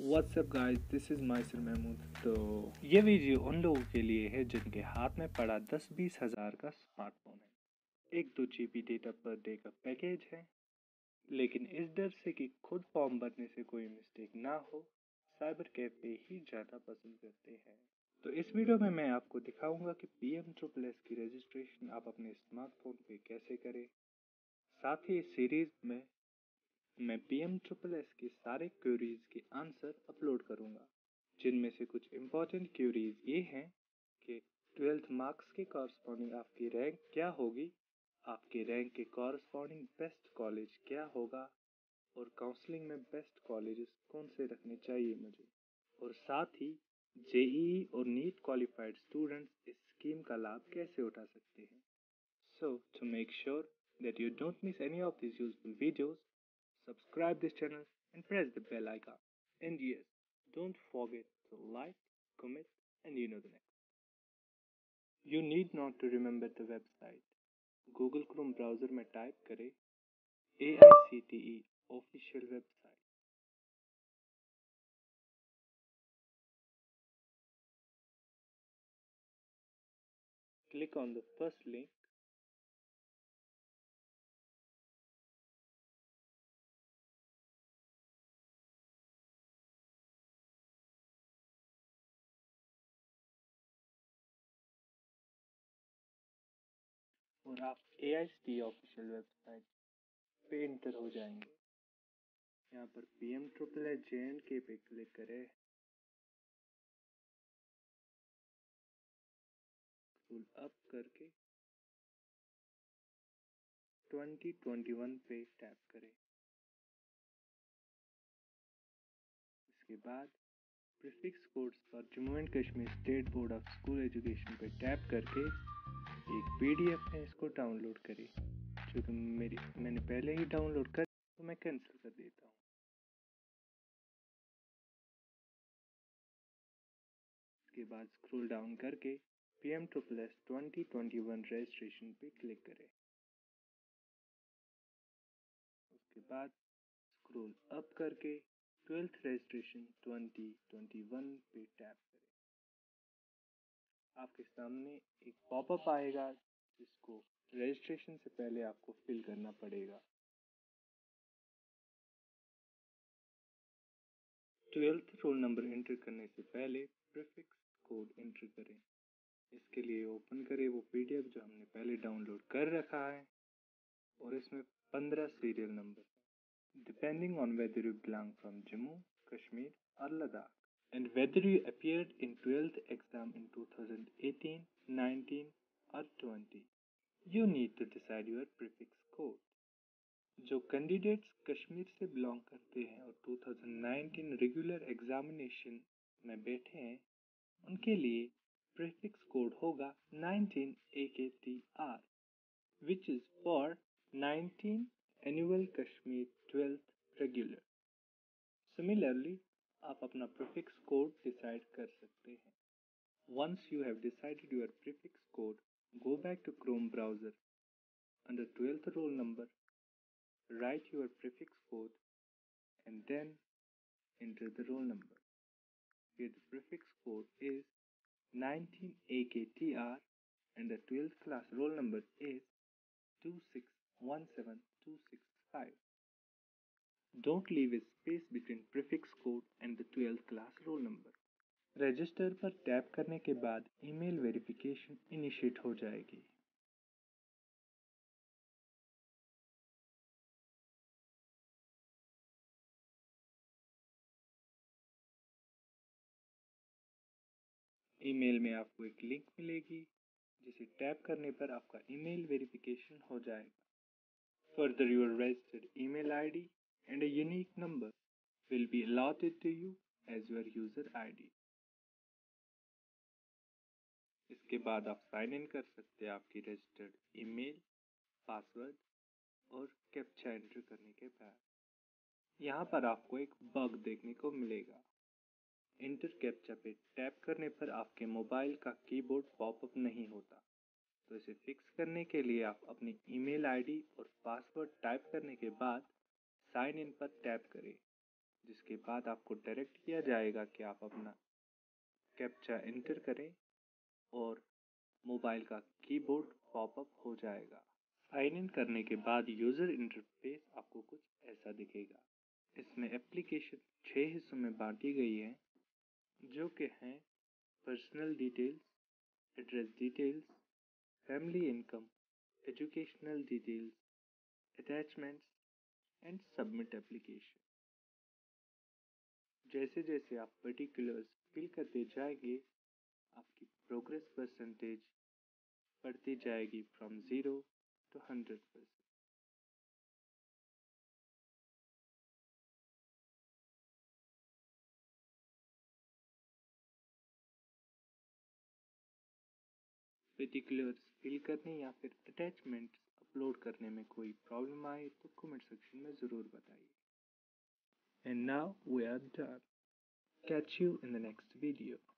WhatsApp guys, this is Maisar Mahmood. तो ये video उन लोगों के लिए है जिनके हाथ में पड़ा 10-20 हज़ार का स्मार्टफोन है, 1-2 GB डेटा पर डे का पैकेज है, लेकिन इस डर से कि खुद फॉर्म भरने से कोई मिस्टेक ना हो, साइबर कैफे ही ज़्यादा पसंद करते हैं। तो इस वीडियो में मैं आपको दिखाऊंगा कि PMSSS की रजिस्ट्रेशन आप अपने स्मार्टफोन पे कैसे करें। साथ ही इस सीरीज में मैं PMSSS की सारे क्वेरीज के आंसर अपलोड करूंगा, जिनमें से कुछ इम्पोर्टेंट क्वेरीज ये हैं कि 12th मार्क्स के कॉरस्पॉन्डिंग आपकी रैंक क्या होगी, आपके रैंक के कॉरस्पॉन्डिंग बेस्ट कॉलेज क्या होगा, और काउंसलिंग में बेस्ट कॉलेजेस कौन से रखने चाहिए मुझे, और साथ ही JEE और नीट क्वालिफाइड स्टूडेंट्स इस स्कीम का लाभ कैसे उठा सकते हैं। So, to make sure that you don't miss any of these useful videos, subscribe this channel and press the bell icon. And yes, don't forget to like, comment, and you know the next. You need not to remember the website. Google Chrome browser में type करें AICTE official website. Click on the first link. और आप AICTE official website पे enter हो जाएंगे। यहाँ पर PMSSS JNK पे क्लिक करें। स्क्रॉल अप करके 2021 पे टैप करें। इसके बाद प्रीफिक्स कोड्स पर Jammu and Kashmir state board of school education पे टैप करके एक PDF है, इसको डाउनलोड करें। क्योंकि मैंने पहले ही डाउनलोड कर तो मैं कैंसिल कर देता हूँ। इसके बाद स्क्रॉल डाउन करके PMSSS 2021 रजिस्ट्रेशन पे क्लिक करें। उसके बाद स्क्रॉल अप करके 12th रजिस्ट्रेशन 2021 पे टैप करें। आपके सामने एक पॉपअप आएगा जिसको रजिस्ट्रेशन से पहले आपको फिल करना पड़ेगा। 12th रोल नंबर एंटर करने से पहले प्रीफिक्स कोड एंटर करें। इसके लिए ओपन करें वो PDF जो हमने पहले डाउनलोड कर रखा है, और इसमें 15 सीरियल नंबर है, depending on whether you belong from Jammu Kashmir और Ladakh, and whether you appeared in 12th exam in 2018, 19 or 20. You need to decide your prefix code. जो कैंडिडेट्स कश्मीर से बिलोंग करते हैं और 2019 रेगुलर एग्जामिनेशन में बैठे हैं, उनके लिए प्रीफिक्स कोड होगा 19AKTR, which is for 19 Annual Kashmir 12th Regular. Similarly, आप अपना प्रीफिक्स कोड डिसाइड कर सकते हैं। Once you have decided your prefix code, go back to Chrome browser. Under 12th roll number, write your prefix code and then enter the roll number. Here the prefix code is 19AKTR and the 12th class roll number is 2617265. Don't leave a space between prefix code and the 12th class roll number. Register पर tap करने के बाद email verification initiate हो जाएगी। Email में आपको एक link मिलेगी, जिसे टैप करने पर आपका ईमेल वेरिफिकेशन हो जाएगा। Further your registered email ID and a unique number will be allotted to you as your user ID. इसके बाद आप साइन इन कर सकते हैं आपकी रजिस्टर्ड ईमेल, पासवर्ड और कैप्चा एंटर करने के बाद। यहाँ पर आपको एक बग देखने को मिलेगा। एंटर कैप्चा पे टैप करने पर आपके मोबाइल का कीबोर्ड पॉपअप नहीं होता। तो इसे फिक्स करने के लिए आप अपनी ईमेल ID और पासवर्ड टाइप करने के बाद साइन इन पर टैप करें। जिसके बाद आपको डायरेक्ट किया जाएगा कि आप अपना कैप्चा एंटर करें और मोबाइल का कीबोर्ड पॉपअप हो जाएगा। साइन इन करने के बाद यूज़र इंटरफेस आपको कुछ ऐसा दिखेगा। इसमें एप्लीकेशन 6 हिस्सों में बांटी गई है, जो कि हैं personal details, address details, family income, educational details, attachments and submit application. जैसे जैसे आप पर्टिकुलर्स फिल करते जाएंगे, आपकी प्रोग्रेस परसेंटेज बढ़ती जाएगी फ्रॉम 0 to 100%। पर्टिकुलर्स फिल करने या फिर अटैचमेंट्स अपलोड करने में कोई प्रॉब्लम आए तो कमेंट सेक्शन में ज़रूर बताइए। And now we are done. Catch you in the next video.